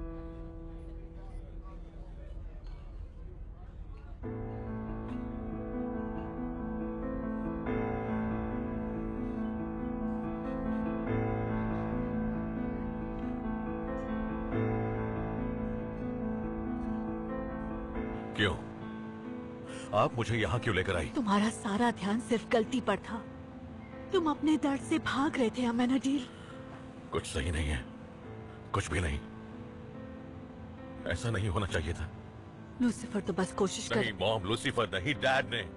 क्यों? आप मुझे यहाँ क्यों लेकर आई? तुम्हारा सारा ध्यान सिर्फ गलती पर था। तुम अपने दर्द से भाग रहे थे अमेनाडील। कुछ सही नहीं है, कुछ भी नहीं। ऐसा नहीं होना चाहिए था। लूसीफर तो बस कोशिश कर। नहीं मॉम, लूसीफर नहीं, डैड ने।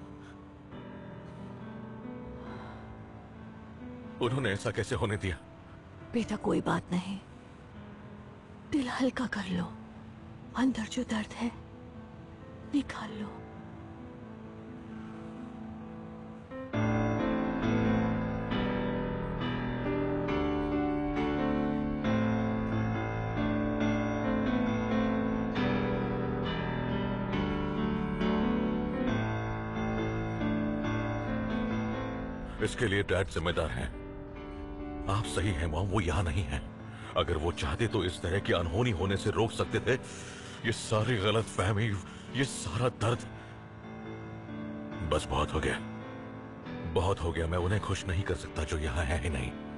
उन्होंने ऐसा कैसे होने दिया? बेटा कोई बात नहीं, दिल हल्का कर लो। अंदर जो दर्द है निकाल लो। इसके लिए डैड जिम्मेदार हैं। आप सही हैं मॉम, वो यहां नहीं है। अगर वो चाहते तो इस तरह की अनहोनी होने से रोक सकते थे। ये सारी गलतफहमी, ये सारा दर्द, बस बहुत हो गया, बहुत हो गया। मैं उन्हें खुश नहीं कर सकता जो यहां है ही नहीं।